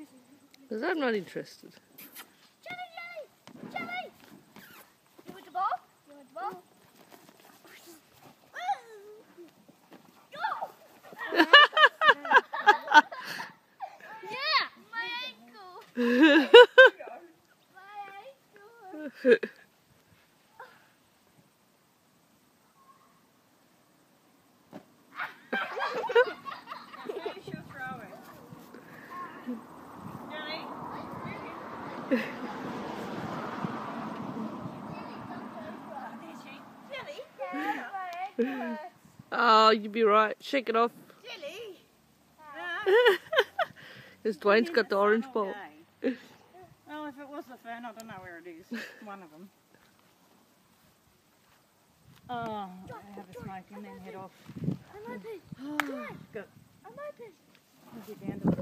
Because I'm not interested. Jelly! Jelly! You want the ball? You want the ball? Go! Yeah! My ankle! My ankle! Oh, you'd be right. Shake it off. Jelly! Because Dwayne's got the orange ball. Well, if it was the fern, I don't know where it is. One of them. Oh, have a smoke and then head off. I'm open. Good. I'm open. We'll get down to